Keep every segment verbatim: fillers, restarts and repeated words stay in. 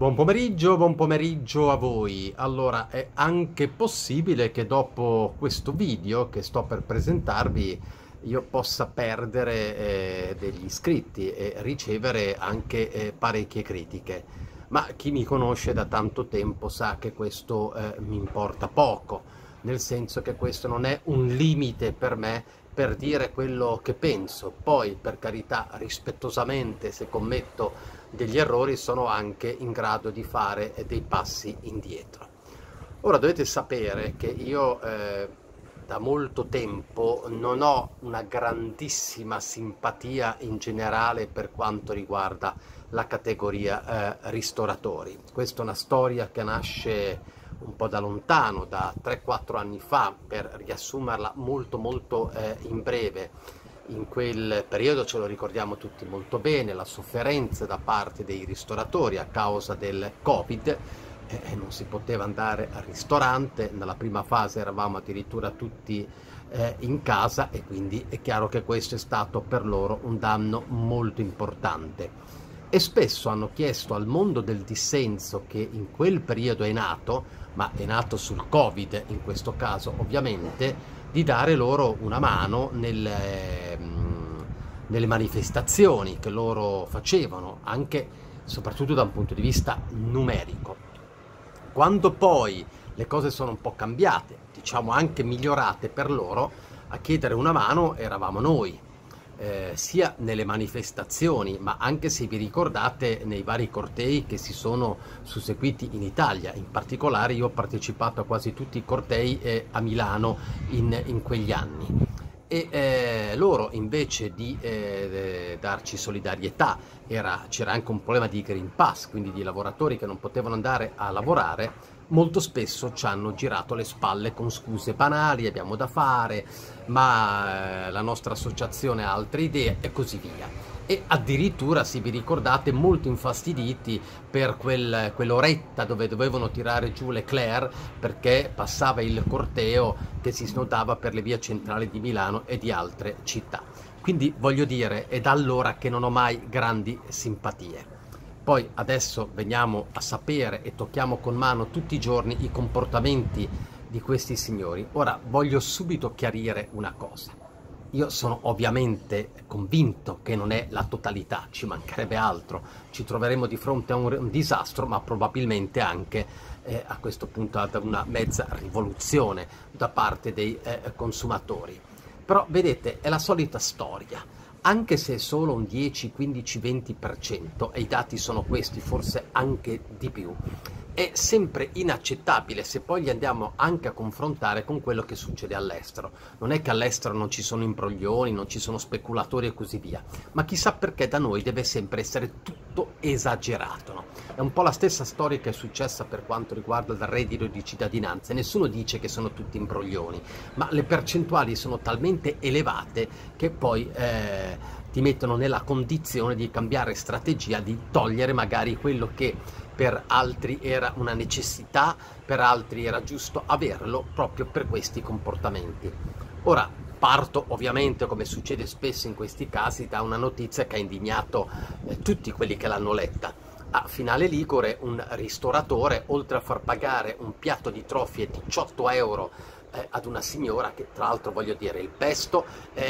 Buon pomeriggio, buon pomeriggio a voi. Allora, è anche possibile che dopo questo video che sto per presentarvi io possa perdere eh, degli iscritti e ricevere anche eh, parecchie critiche, ma chi mi conosce da tanto tempo sa che questo eh, mi importa poco, nel senso che questo non è un limite per me per dire quello che penso. Poi, per carità, rispettosamente, se commetto degli errori sono anche in grado di fare dei passi indietro. Ora dovete sapere che io eh, da molto tempo non ho una grandissima simpatia in generale per quanto riguarda la categoria eh, ristoratori. Questa è una storia che nasce un po' da lontano, da tre quattro anni fa, per riassumerla molto molto eh, in breve. In quel periodo, ce lo ricordiamo tutti molto bene, la sofferenza da parte dei ristoratori a causa del Covid, eh, non si poteva andare al ristorante, nella prima fase eravamo addirittura tutti eh, in casa e quindi è chiaro che questo è stato per loro un danno molto importante. E spesso hanno chiesto al mondo del dissenso, che in quel periodo è nato, ma è nato sul Covid in questo caso ovviamente, di dare loro una mano nelle, nelle manifestazioni che loro facevano, anche soprattutto da un punto di vista numerico. Quando poi le cose sono un po' cambiate, diciamo anche migliorate per loro, a chiedere una mano eravamo noi. Eh, sia nelle manifestazioni, ma anche, se vi ricordate, nei vari cortei che si sono susseguiti in Italia. In particolare io ho partecipato a quasi tutti i cortei eh, a Milano in, in quegli anni, e eh, loro, invece di eh, darci solidarietà, c'era anche un problema di Green Pass, quindi di lavoratori che non potevano andare a lavorare, molto spesso ci hanno girato le spalle con scuse banali: abbiamo da fare, ma eh, la nostra associazione ha altre idee, e così via. E addirittura, se vi ricordate, molto infastiditi per quel, quell'oretta dove dovevano tirare giù Leclerc, perché passava il corteo che si snodava per le vie centrali di Milano e di altre città. Quindi voglio dire, è da allora che non ho mai grandi simpatie. Poi adesso veniamo a sapere e tocchiamo con mano tutti i giorni i comportamenti di questi signori. Ora voglio subito chiarire una cosa: io sono ovviamente convinto che non è la totalità, ci mancherebbe altro, ci troveremo di fronte a un, un disastro, ma probabilmente anche eh, a questo punto ad una mezza rivoluzione da parte dei eh, consumatori. Però vedete, è la solita storia. Anche se è solo un dieci, quindici, venti per cento, e i dati sono questi, forse anche di più, è sempre inaccettabile se poi li andiamo anche a confrontare con quello che succede all'estero. Non è che all'estero non ci sono imbroglioni, non ci sono speculatori e così via, ma chissà perché da noi deve sempre essere tutto esagerato, no? È un po' la stessa storia che è successa per quanto riguarda il reddito di cittadinanza. Nessuno dice che sono tutti imbroglioni, ma le percentuali sono talmente elevate che poi eh, ti mettono nella condizione di cambiare strategia, di togliere magari quello che per altri era una necessità, per altri era giusto averlo, proprio per questi comportamenti. Ora parto ovviamente, come succede spesso in questi casi, da una notizia che ha indignato eh, tutti quelli che l'hanno letta. A Finale Ligure un ristoratore, oltre a far pagare un piatto di trofie diciotto euro eh, ad una signora, che tra l'altro, voglio dire, il pesto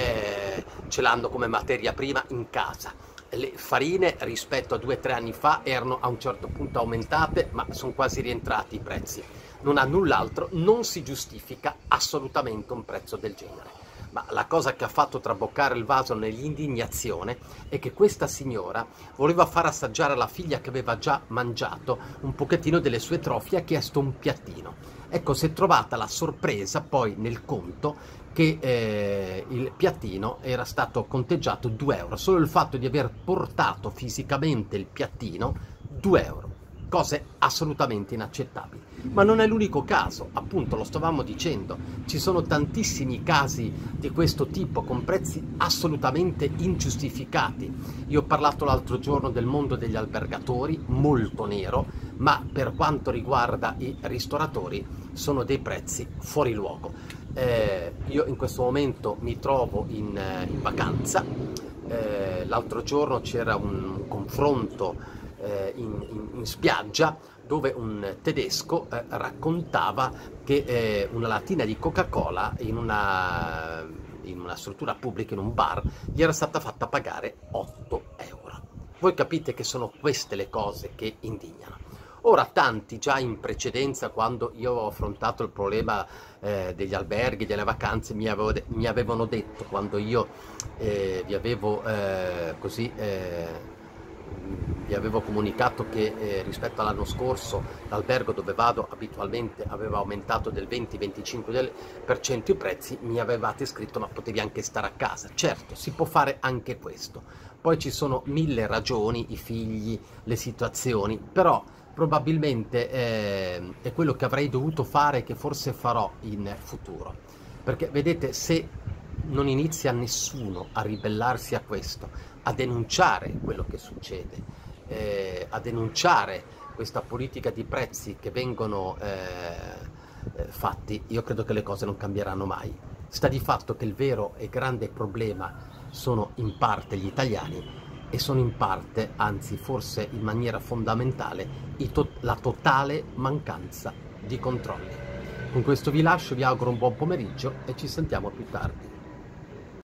eh, ce l'hanno come materia prima in casa. Le farine rispetto a due o tre anni fa erano a un certo punto aumentate, ma sono quasi rientrati i prezzi. Non ha null'altro, non si giustifica assolutamente un prezzo del genere. Ma la cosa che ha fatto traboccare il vaso nell'indignazione è che questa signora voleva far assaggiare alla figlia, che aveva già mangiato un pochettino delle sue trofie, e ha chiesto un piattino. Ecco, si è trovata la sorpresa poi nel conto che eh, il piattino era stato conteggiato due euro. Solo il fatto di aver portato fisicamente il piattino, due euro. Cose assolutamente inaccettabili. Ma non è l'unico caso, appunto, lo stavamo dicendo, ci sono tantissimi casi di questo tipo con prezzi assolutamente ingiustificati. Io ho parlato l'altro giorno del mondo degli albergatori, molto nero, ma per quanto riguarda i ristoratori sono dei prezzi fuori luogo. Eh, io in questo momento mi trovo in, in vacanza, eh, l'altro giorno c'era un confronto eh, in, in, in spiaggia, dove un tedesco eh, raccontava che eh, una lattina di Coca-Cola in una, in una struttura pubblica, in un bar, gli era stata fatta pagare otto euro. Voi capite che sono queste le cose che indignano. Ora, tanti già in precedenza, quando io ho affrontato il problema eh, degli alberghi, delle vacanze, mi, avevo de mi avevano detto, quando io eh, vi avevo eh, così eh, vi avevo comunicato che eh, rispetto all'anno scorso l'albergo dove vado abitualmente aveva aumentato del venti venticinque per cento i prezzi, mi avevate scritto ma potevi anche stare a casa. Certo, si può fare anche questo, poi ci sono mille ragioni, i figli, le situazioni, però probabilmente eh, è quello che avrei dovuto fare e che forse farò in futuro, perché vedete, se non inizia nessuno a ribellarsi a questo, a denunciare quello che succede, eh, a denunciare questa politica di prezzi che vengono eh, fatti, io credo che le cose non cambieranno mai. Sta di fatto che il vero e grande problema sono in parte gli italiani e sono in parte, anzi forse in maniera fondamentale, to- la totale mancanza di controlli. Con questo vi lascio, vi auguro un buon pomeriggio e ci sentiamo più tardi.